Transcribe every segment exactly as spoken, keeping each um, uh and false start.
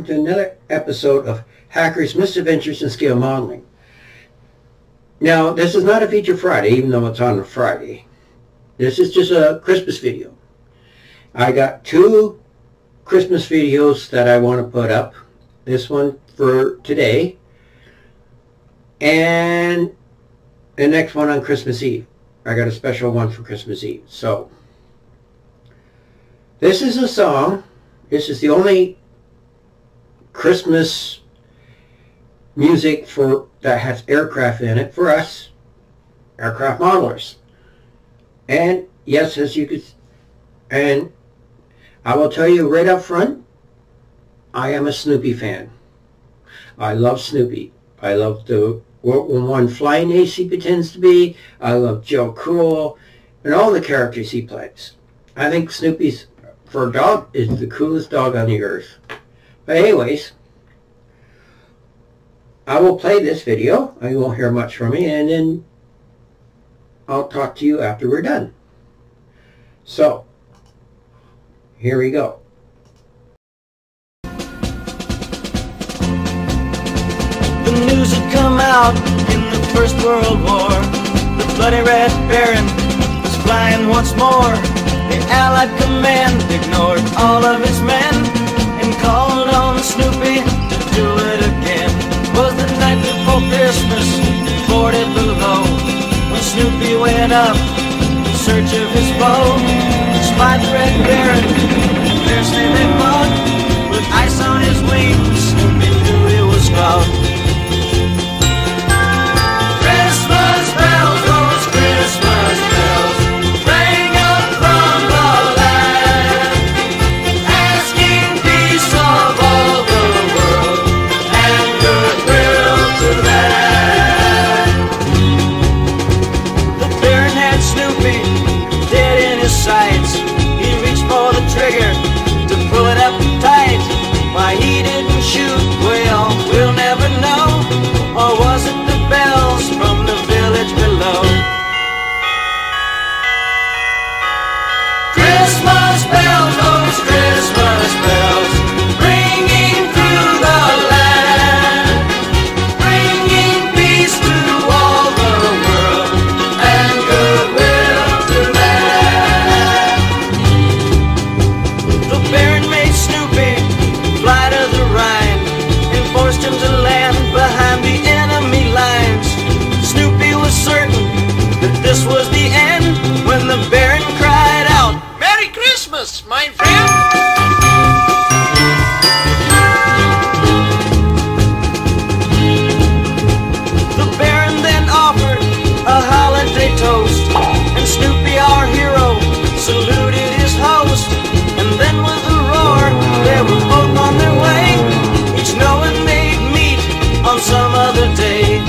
to another episode of Hacker's Misadventures in Scale Modeling. Now, this is not a Feature Friday, even though it's on a Friday. This is just a Christmas video. I got two Christmas videos that I want to put up. This one for today, and the next one on Christmas Eve. I got a special one for Christmas Eve. So, this is a song. This is the only Christmas music for that has aircraft in it for us aircraft modelers. And yes, as you could, and I will tell you right up front, I am a Snoopy fan. I love Snoopy. I love the World War One flying ace he pretends to be. I love Joe Cool and all the characters he plays. I think Snoopy's, for a dog, is the coolest dog on the earth. But anyways, I will play this video. You won't hear much from me, and then I'll talk to you after we're done. So, here we go. The news had come out in the First World War. The bloody Red Baron was flying once more. The Allied command ignored all of its men and called on Snoopy to do it again. It was the night before Christmas, forty below, when Snoopy went up in search of his foe. Spied the Red Baron, fiercely they fought. With ice on his wings, Snoopy knew he was gone. Christmas bells, those Christmas bells, rang up from the land, asking peace of all the world and goodwill to that. The Baron had Snoopy dead in his sights. He reached for the trigger to pull it up tight. Why he didn't shoot, well, we'll never know. Or was it the bells from the village below? Christmas bells, those Christmas bells, ringing through the land, bringing peace to all the world and goodwill to that. The Baron made Snoopy fly to the Rhine and forced him to land behind the enemy lines. Snoopy was certain that this was the end when the Baron cried out, "Merry Christmas, my friend!" The Baron then offered a holiday toast, and Snoopy, our hero, saluted his host. And then with a roar, they were both on their way, each knowing they'd meet on some other day.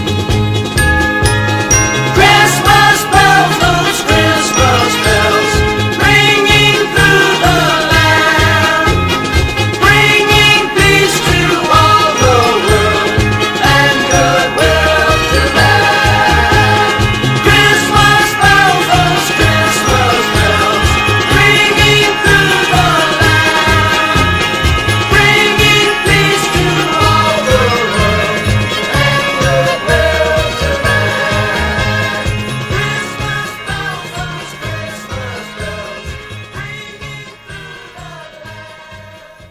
Christmas bells, those Christmas bells, ringing through the land, bringing peace to all the world and goodwill to that. Christmas bells, those Christmas bells, ringing through the land, bringing peace to all the world and goodwill to that. Christmas bells, those Christmas bells, ringing through the land.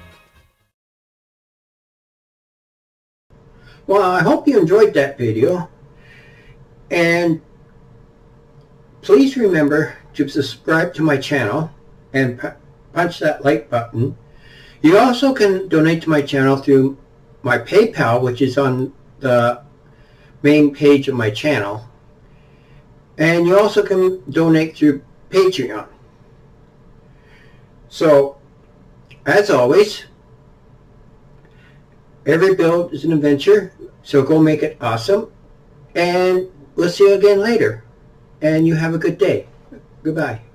Well, I hope you enjoyed that video, and please remember to subscribe to my channel and pu- punch that like button. You also can donate to my channel through my PayPal, which is on the main page of my channel, and you also can donate through Patreon. So, as always, every build is an adventure, so go make it awesome, and we'll see you again later, and you have a good day. Goodbye.